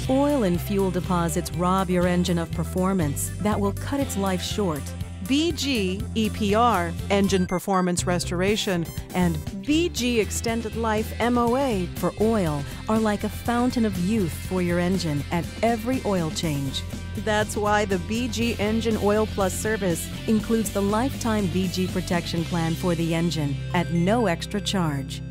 Oil and fuel deposits rob your engine of performance that will cut its life short. BG EPR, Engine Performance Restoration, and BG Extended Life MOA for oil are like a fountain of youth for your engine at every oil change. That's why the BG Engine Oil Plus service includes the lifetime BG protection plan for the engine at no extra charge.